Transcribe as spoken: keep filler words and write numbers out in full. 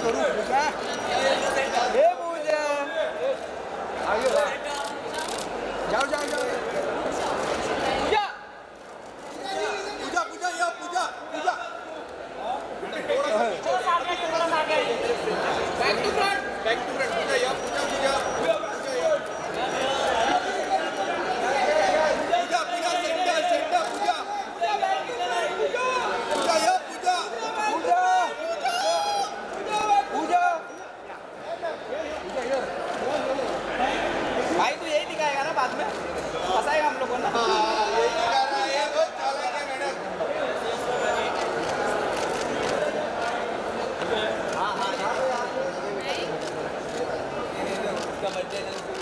करूं पूजा? हे पूजा, आगे बढ़, जाओ जाओ जाओ। पूजा, पूजा पूजा या पूजा पूजा। Back to front, back to front पूजा या पूजा पूजा। भाई तू यही दिखाएगा ना बाद में, फंसाएगा हम लोगों को ना। हाँ यही दिखा रहा है, वो चालाक है मैडम। हाँ हाँ हाँ उसका बच्चे